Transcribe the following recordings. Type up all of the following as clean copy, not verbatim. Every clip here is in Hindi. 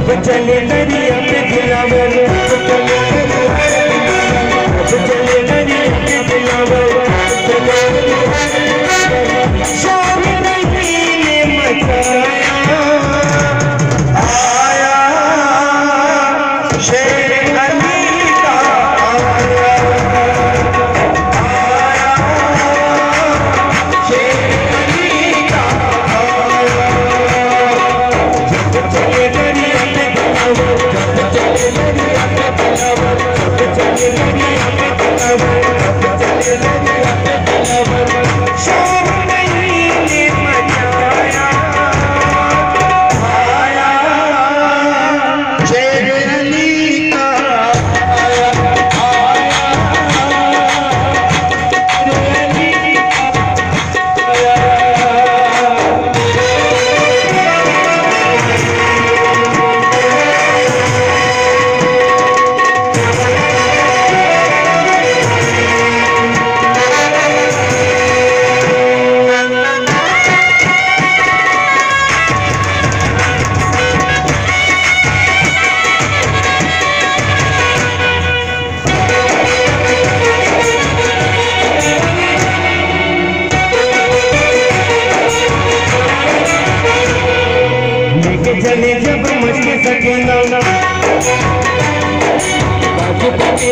जब चले दरिया पे दिलावर, जब चले दरिया पे दिलावर, शाम नहीं ने मचाया, आया शेर अली का आया, आया शेर अली का आया। जब चले दरिया पे दिलावर, जब चले दरिया पे दिलावर, जब चले दरिया पे दिलावर, जब चले दरिया पे दिलावर, शाम नहीं ने मचाया, आया शेर अली का आया, आया शेर अली का आया। चले जब मुझके सकीना, बाजू के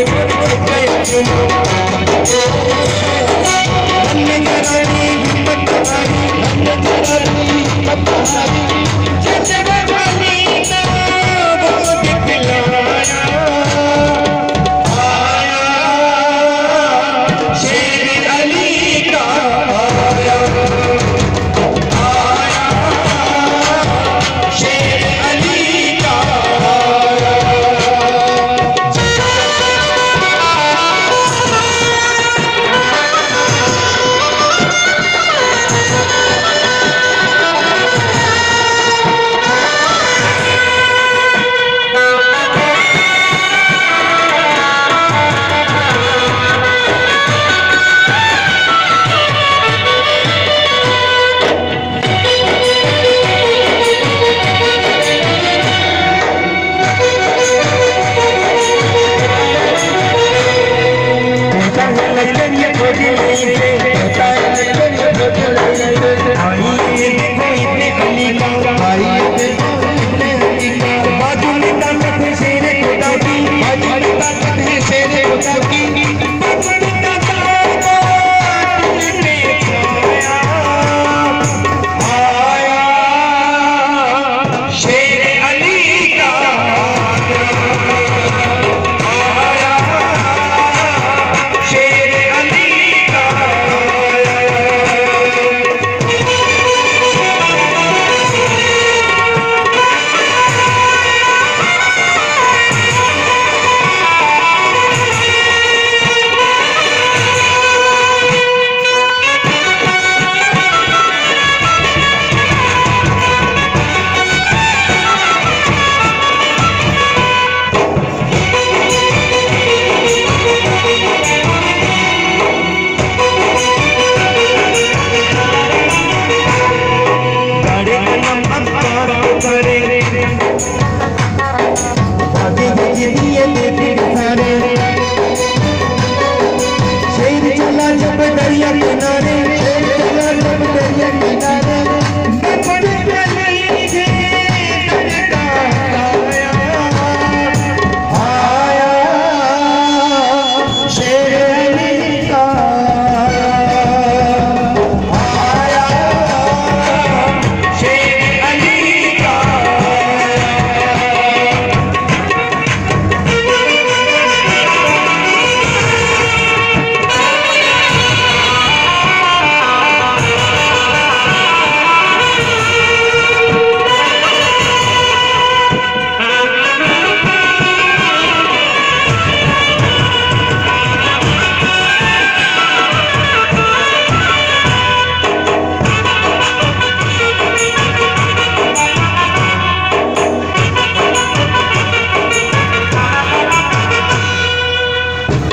शेर चला जब दरिया किनारे,